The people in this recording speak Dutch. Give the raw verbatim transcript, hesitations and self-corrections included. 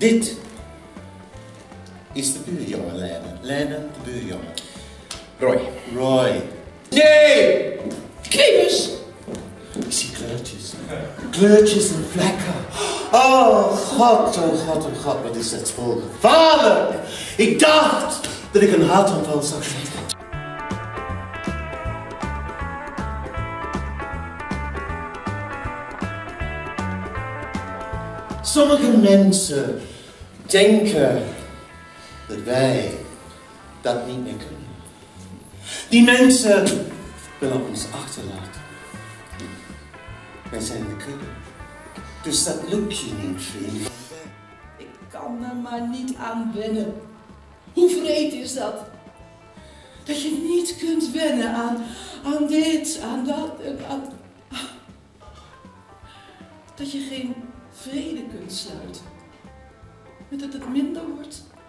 Dit is de buurjongen, Lene. Lene, de buurjongen. Roy. Roy. Nee! Kriebus! Ik zie kleurtjes. Kleurtjes en vlekken. Oh god, oh god, oh god, wat is dat spul gevaarlijk. Ik dacht dat ik een hartaanval zou krijgen. Sommige mensen denken dat wij dat niet meer kunnen. Die mensen willen ons achterlaten. Wij zijn de kudde. Dus dat lukt je niet, vriend. Ik kan er maar niet aan wennen. Hoe vreed is dat? Dat je niet kunt wennen aan, aan dit, aan dat en aan... Dat je geen vrede kunt sluiten. Met dat het minder wordt